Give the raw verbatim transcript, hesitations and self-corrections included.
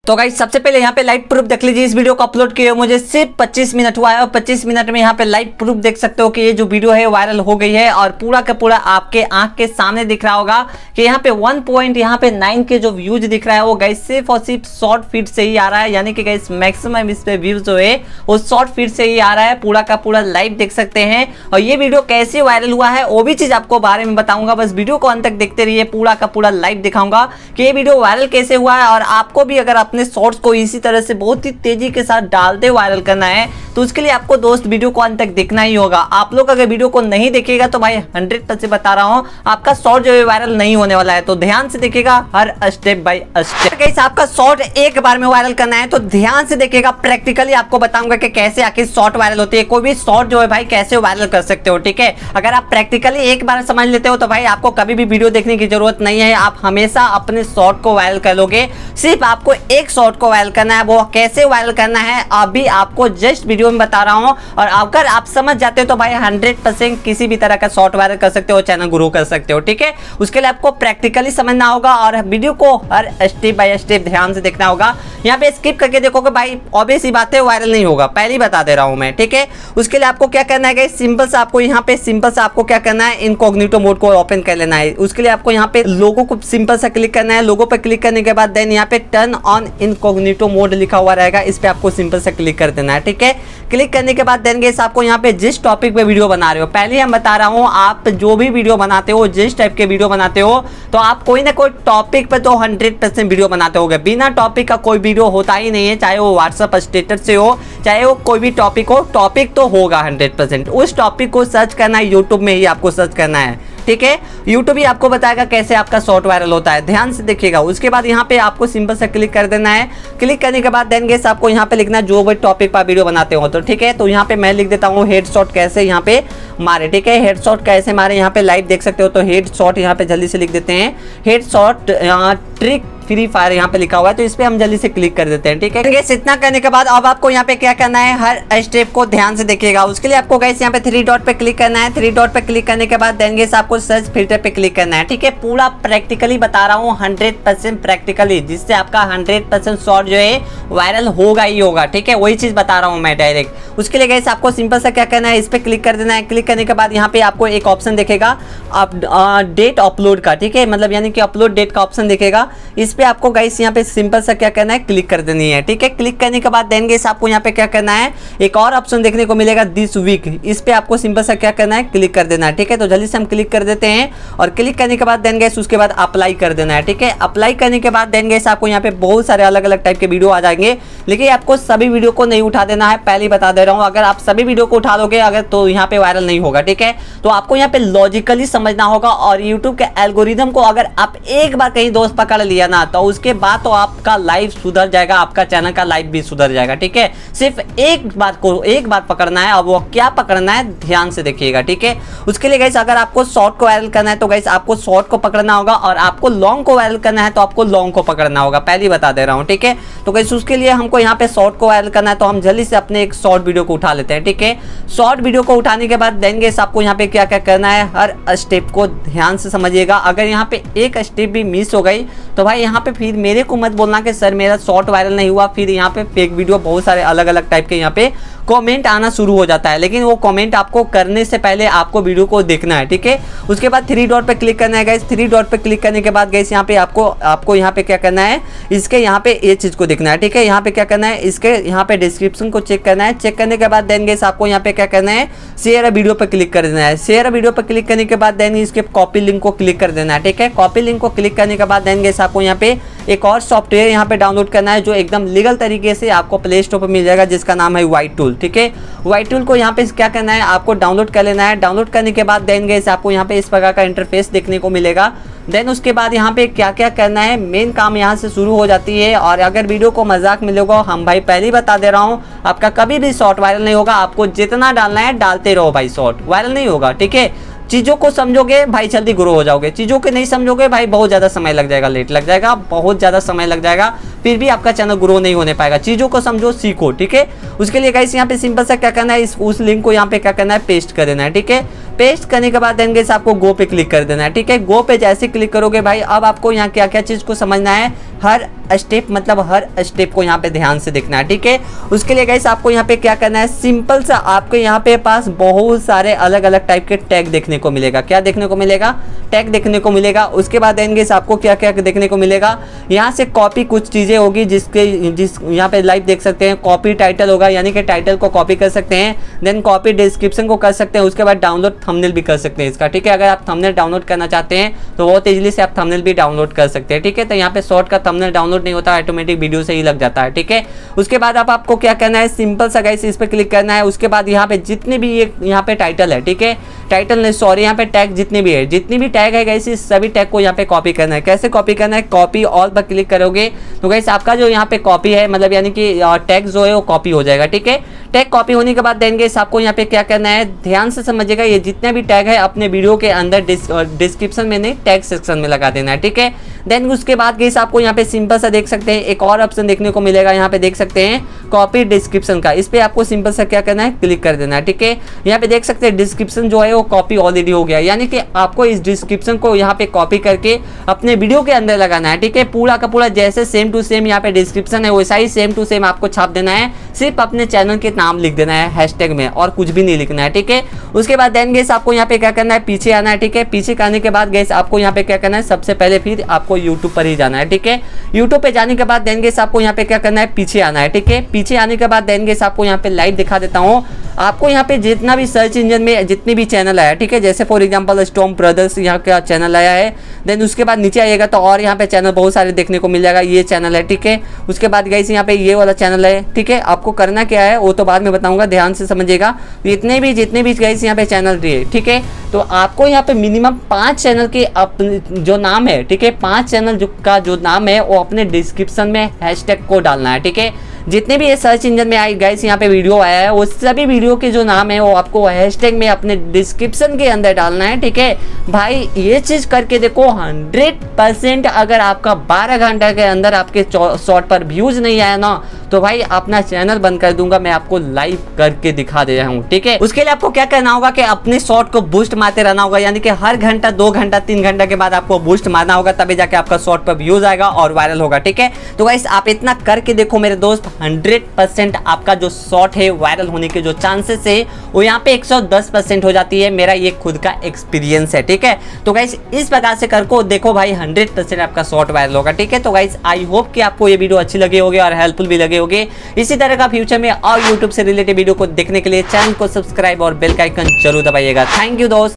तो गाइस सबसे पहले यहाँ पे लाइव प्रूफ देख लीजिए। इस वीडियो को अपलोड किए मुझे सिर्फ पच्चीस मिनट हुआ है और पच्चीस मिनट में यहाँ पे लाइव प्रूफ देख सकते हो कि ये जो वीडियो है वायरल हो गई है और पूरा का पूरा आपके आंख के सामने दिख रहा होगा कि यहाँ पे वन पॉइंट यहाँ पे नाइन के जो व्यूज दिख रहा है वो गाइस सिर्फ और सिर्फ शॉर्ट फीड से ही आ रहा है। यानी कि गाइस मैक्सिमम इस पे व्यूज जो है वो शॉर्ट फीड से ही आ रहा है। पूरा का पूरा लाइव देख सकते हैं और ये वीडियो कैसे वायरल हुआ है वो भी चीज आपको बारे में बताऊंगा। बस वीडियो को अंत तक देखते रहिए, पूरा का पूरा लाइव दिखाऊंगा कि ये वीडियो वायरल कैसे हुआ है। और आपको भी अगर अपने शॉर्ट्स को इसी तरह से बहुत ही तेजी के साथ डालते वायरल करना है तो उसके लिए आपको दोस्त वीडियो को अंत तक देखना ही होगा। आप लोग अगर वीडियो को नहीं देखिएगा तो भाई हंड्रेड परसेंट बता रहा हूं आपका शॉर्ट जो है वायरल नहीं होने वाला है। तो ध्यान से देखिएगा हर स्टेप बाय स्टेप। गाइस आपका शॉर्ट एक बार में वायरल करना है तो ध्यान से देखिएगा। प्रैक्टिकली आपको बताऊंगा कि कैसे आखिर शॉर्ट वायरल होती है। कोई भी शॉर्ट जो है भाई कैसे वायरल कर सकते हो, ठीक है। अगर आप प्रैक्टिकली एक बार समझ लेते हो तो भाई आपको कभी भी वीडियो देखने की जरूरत नहीं है। आप हमेशा अपने शॉर्ट को वायरल कर लोगे। सिर्फ आपको एक शॉर्ट को वायरल करना है। वो कैसे वायरल करना है अभी आपको जस्ट वीडियो में बता रहा हूं और अगर आप समझ जाते हो तो भाई हंड्रेड परसेंट किसी भी तरह का शॉर्ट वायरल कर सकते हो, चैनल ग्रो कर सकते हो, ठीक है। उसके लिए आपको प्रैक्टिकली समझना होगा और वीडियो को हर स्टेप बाय स्टेप ध्यान से देखना होगा। यहाँ पे स्किप करके देखोगे भाई ऑब्वियस ही बात है वायरल नहीं होगा, पहले ही बता दे रहा हूं मैं, ठीक है। उसके लिए आपको क्या करना है, सिंपल से आपको यहाँ पे सिंपल से आपको क्या करना है, इनकॉग्निटो मोड को ओपन कर लेना है। उसके लिए आपको यहाँ पे लोगो को सिंपल से क्लिक करना है। लोगो पे क्लिक करने के बाद देन यहाँ पे टर्न ऑन इनकॉग्निटो मोड लिखा हुआ रहेगा, इस पे आपको सिंपल से क्लिक कर देना है, ठीक है। क्लिक करने के बाद देन गाइस आपको यहाँ पे जिस टॉपिक पे वीडियो बना रहे हो, पहले हम बता रहा हूँ आप जो भी वीडियो बनाते हो, जिस टाइप के वीडियो बनाते हो तो आप कोई ना कोई टॉपिक पे तो हंड्रेड परसेंट वीडियो बनाते होगे। बिना टॉपिक का कोई वीडियो होता ही नहीं है, चाहे वो व्हाट्सएप स्टेटस से हो, चाहे वो कोई भी टॉपिक हो, टॉपिक तो होगा हंड्रेड परसेंट। उस टॉपिक को सर्च करना है, यूट्यूब में ही आपको सर्च करना है, ठीक है। यूट्यूब भी आपको बताएगा कैसे आपका शॉर्ट वायरल होता है, ध्यान से देखिएगा। उसके बाद यहाँ पे आपको सिंपल से क्लिक कर देना है। क्लिक करने के बाद देन गाइस आपको यहाँ पे लिखना है जो भी टॉपिक पर वीडियो बनाते हो, तो ठीक है। तो यहाँ पे मैं लिख देता हूँ हेड शॉट कैसे यहाँ पे मारे, ठीक है। हेड शॉट कैसे मारे यहाँ पे लाइव देख सकते हो, तो हेड शॉट यहाँ पे जल्दी से लिख देते हैं। Headshot trick free fire यहाँ पे लिखा हुआ है तो इस पे हम जल्दी से क्लिक कर देते हैं, ठीक है। गाइस इतना करने के बाद अब आपको यहाँ पे क्या करना है, हर स्टेप को ध्यान से देखिएगा। उसके लिए आपको गाइस यहाँ पे थ्री डॉट पे क्लिक करना है। थ्री डॉट पे क्लिक करने के बाद देन गाइस आपको सर्च फिल्टर पे क्लिक करना है, ठीक है। पूरा प्रैक्टिकली बता रहा हूँ, हंड्रेड परसेंट प्रैक्टिकली, जिससे आपका हंड्रेड परसेंट शॉर्ट जो है वायरल होगा ही होगा, ठीक है। वही चीज बता रहा हूँ मैं डायरेक्ट। उसके लिए गाइस आपको सिंपल सा क्या करना है, इस पे क्लिक कर देना है। क्लिक करने के बाद यहाँ पे आपको एक ऑप्शन दिखेगा डेट अपलोड का, ठीक है, मतलब यानी कि अपलोड डेट का ऑप्शन दिखेगा। इस पे आपको गाइस यहाँ सिंपल सा क्या करना है, क्लिक कर देनी है, ठीक है। क्लिक करने के बाद देन गाइस आपको यहाँ पे क्या करना है, एक और ऑप्शन देखने को मिलेगा दिस वीक, इस पे आपको सिंपल सा क्या करना है, क्लिक कर देना है, ठीक है। तो जल्दी से हम क्लिक कर देते हैं और क्लिक करने के बाद देन गाइस उसके बाद अप्लाई कर देना है, ठीक है। अप्लाई करने के बाद देन गाइस आपको यहाँ पे बहुत सारे अलग अलग टाइप के वीडियो आ जाएंगे, लेकिन आपको सभी वीडियो को नहीं उठा देना है, पहले ही बता दे रहा हूँ। अगर आप सभी वीडियो को उठा लोगे अगर तो यहाँ पे वायरल नहीं होगा, ठीक है। तो आपको यहाँ पे लॉजिकली समझना होगा और यूट्यूब के एल्गोरिदम को अगर आप एक बार कहीं दोस्त पकड़ लिया ना तो उसके बाद तो आपका लाइव सुधर जाएगा, आपका चैनल का लाइव भी सुधर जाएगा, ठीक है। सिर्फ एक बात को एक बार पकड़ना है, अब वो क्या पकड़ना है ध्यान से देखिएगा, ठीक है। उसके लिए गाइस अगर आपको शॉर्ट को वायरल करना है तो गाइस आपको शॉर्ट को पकड़ना होगा और आपको लॉन्ग को वायरल करना है तो आपको लॉन्ग को पकड़ना होगा, पहले ही बता दे रहा हूँ, ठीक है। तो गाइस उसके लिए हमको यहाँ पे शॉर्ट को वायरल करना है तो हम जल्दी से अपने एक शॉर्ट वीडियो को उठा लेते हैं, ठीक है। शॉर्ट वीडियो को उठाने के बाद देन गाइस आपको यहाँ पे क्या क्या करना है, हर स्टेप को ध्यान से समझिएगा। अगर यहाँ पे एक स्टेप भी मिस हो गई तो भाई यहाँ पे फिर मेरे को मत बोलना कि सर मेरा शॉर्ट वायरल नहीं हुआ, फिर यहाँ पे फेक वीडियो बहुत सारे अलग अलग टाइप के यहाँ पे कमेंट आना शुरू हो जाता है। लेकिन वो कमेंट आपको करने से पहले आपको वीडियो को देखना है, ठीक है। उसके बाद थ्री डॉट पे क्लिक करना है गाइस। थ्री डॉट पे क्लिक करने के बाद गाइस यहाँ पे आपको आपको यहाँ पे क्या करना है, इसके यहाँ पे ये चीज को देखना है, ठीक है। यहाँ पे क्या करना है, इसके यहाँ पे डिस्क्रिप्शन को चेक करना है। चेक करने के बाद देन गाइस आपको यहाँ पे क्या करना है, शेयर वीडियो पे क्लिक कर देना है। शेयर वीडियो पे क्लिक करने के बाद देन इसके कॉपी लिंक को क्लिक कर देना है, ठीक है। कॉपी लिंक को क्लिक करने के बाद देन गाइस आपको यहाँ पे एक और सॉफ्टवेयर यहाँ पे डाउनलोड करना है जो एकदम लीगल तरीके से आपको प्ले स्टोर पर मिल जाएगा, जिसका नाम है वाइट टूल, ठीक है। वाइट टूल को यहाँ पे क्या करना है, आपको डाउनलोड कर लेना है। डाउनलोड करने के बाद देन गाइस आपको यहाँ पे इस प्रकार का इंटरफेस देखने को मिलेगा। देन उसके बाद यहाँ पे क्या क्या करना है, मेन काम यहाँ से शुरू हो जाती है। और अगर वीडियो को मजाक मिलेगा, हम भाई पहले ही बता दे रहा हूँ, आपका कभी भी शॉर्ट वायरल नहीं होगा। आपको जितना डालना है डालते रहो भाई, शॉर्ट वायरल नहीं होगा, ठीक है। चीज़ों को समझोगे भाई जल्दी ग्रो हो जाओगे, चीज़ों के नहीं समझोगे भाई बहुत ज़्यादा समय लग जाएगा, लेट लग जाएगा, बहुत ज़्यादा समय लग जाएगा, फिर भी आपका चैनल ग्रो नहीं होने पाएगा। चीज़ों को समझो, सीखो, ठीक है। उसके लिए गाइस यहाँ पे सिंपल सा क्या करना है, इस उस लिंक को यहाँ पे क्या करना है, पेस्ट कर देना है, ठीक है। पेस्ट करने के बाद देन गाइस आपको गो पे क्लिक कर देना है। ठीक है, गो पे जैसे क्लिक करोगे भाई अब आपको यहाँ क्या क्या चीज को समझना है, हर स्टेप मतलब हर स्टेप को यहाँ पे ध्यान से देखना है। ठीक है, उसके लिए गाइस आपको यहाँ पे क्या करना है, सिंपल सा आपको यहाँ पे पास बहुत सारे अलग अलग टाइप के टैग देखने को मिलेगा। क्या देखने को मिलेगा, टैग देखने को मिलेगा। उसके बाद देन गाइस आपको क्या क्या देखने को मिलेगा, यहाँ से कॉपी कुछ चीजें होगी जिसके जिस यहाँ पे लाइव देख सकते हैं, कॉपी टाइटल होगा यानी कि टाइटल को कॉपी कर सकते हैं, देन कॉपी डिस्क्रिप्शन को कर सकते हैं, उसके बाद डाउनलोड थंबनेल भी कर सकते हैं इसका। ठीक है, अगर आप थंबनेल डाउनलोड करना चाहते हैं तो बहुत इजीली से आप थंबनेल भी डाउनलोड कर सकते हैं। ठीक है, तो यहाँ पे शॉर्ट का थंबनेल डाउनलोड नहीं होता, ऑटोमेटिक वीडियो से ही लग जाता है। ठीक है, उसके बाद आप आपको क्या करना है, सिंपल सा गाइस इस पे क्लिक करना है। उसके बाद यहाँ पे जितने भी ये यहाँ पे टाइटल है, ठीक है, टाइटल नहीं सॉरी यहाँ पे टैग जितने भी है, जितनी भी टैग है गाइस इस सभी टैग को यहाँ पे कॉपी करना है। कैसे कॉपी करना है, कॉपी ऑल पर क्लिक करोगे तो गाइस आपका जो यहाँ पे कॉपी है मतलब यानी कि टैग जो है वो कॉपी हो जाएगा। ठीक है, टैग कॉपी होने के बाद देन गाइस आपको यहाँ पे क्या करना है, ध्यान से समझिएगा, ये जितने भी टैग है अपने वीडियो के अंदर डिस्क्रिप्शन में नहीं टैग सेक्शन में लगा देना है। ठीक है, देन उसके बाद गाइस आपको यहाँ पे सिंपल सा देख सकते हैं एक और ऑप्शन देखने को मिलेगा, यहाँ पे देख सकते हैं कॉपी डिस्क्रिप्शन का, इस पे आपको सिंपल सा क्या करना है, क्लिक कर देना है। ठीक है, यहाँ पे देख सकते हैं डिस्क्रिप्शन जो है वो कॉपी ऑलरेडी हो गया, यानी कि आपको इस डिस्क्रिप्शन को यहाँ पे कॉपी करके अपने वीडियो के अंदर लगाना है। ठीक है, पूरा का पूरा जैसे सेम टू सेम यहाँ पे डिस्क्रिप्शन है वैसा ही सेम टू सेम आपको छाप देना है, सिर्फ अपने चैनल के नाम लिख देना है हैशटैग में और कुछ भी नहीं लिखना है। ठीक है, उसके बाद देन गाइस आपको यहाँ पे क्या करना है, पीछे आना है। ठीक है, पीछे आने के बाद गाइस आपको यहाँ पे क्या करना है, सबसे पहले फिर आपको यूट्यूब पर ही जाना है। ठीक है, यूट्यूब पे जाने के बाद देन गाइस आपको यहाँ पे क्या करना है, पीछे आना है। ठीक है, पीछे आने के बाद देन गाइस आपको यहाँ पे लाइव दिखा देता हूँ, आपको यहाँ पे जितना भी सर्च इंजन में जितनी भी चैनल आया, ठीक है, जैसे फॉर एग्जांपल स्टॉर्म ब्रदर्स यहाँ का चैनल आया है, देन उसके बाद नीचे आइएगा तो और यहाँ पे चैनल बहुत सारे देखने को मिल जाएगा, ये चैनल है। ठीक है, उसके बाद गाइस यहाँ पे ये वाला चैनल है। ठीक है, आपको करना क्या है वो तो बाद में बताऊंगा, ध्यान से समझिएगा। इतने भी जितने भी गाइस यहाँ पे चैनल दिए, ठीक है, तो आपको यहाँ पे मिनिमम पांच चैनल के अपने जो नाम है, ठीक है, पांच चैनल जो का जो नाम है वो अपने डिस्क्रिप्शन में हैशटैग को डालना है। ठीक है, जितने भी ये सर्च इंजन में आई गाइस यहाँ पे वीडियो आया है वो सभी वीडियो के जो नाम है वो आपको हैशटैग में अपने डिस्क्रिप्शन के अंदर डालना है। ठीक है भाई, ये चीज करके देखो हंड्रेड परसेंट अगर आपका बारह घंटे के अंदर आपके शॉर्ट पर व्यूज नहीं आया ना तो भाई अपना चैनल बंद कर दूंगा, मैं आपको लाइव करके दिखा दे रहा हूँ। ठीक है, उसके लिए आपको क्या करना होगा कि अपने शॉर्ट को बूस्ट मारते रहना होगा, यानी कि हर घंटा दो घंटा तीन घंटा के बाद आपको बूस्ट मारना होगा, तभी जाके आपका शॉर्ट पर व्यूज आएगा और वायरल होगा। ठीक है, तो गाइस आप इतना करके देखो मेरे दोस्त, हंड्रेड परसेंट आपका जो शॉर्ट है वायरल होने के जो चांसेस है वो यहाँ पे एक सौ दस परसेंट हो जाती है, मेरा ये खुद का एक्सपीरियंस है। ठीक है, तो गाइस इस प्रकार से करको देखो भाई हंड्रेड परसेंट आपका शॉर्ट वायरल होगा। ठीक है, तो गाइस आई होप कि आपको ये वीडियो अच्छी लगी होगी और हेल्पफुल भी लगे होगे। इसी तरह का फ्यूचर में और यूट्यूब से रिलेटेड वीडियो को देखने के लिए चैनल को सब्सक्राइब और बेल का आइकन जरूर दबाइएगा। थैंक यू दोस्त।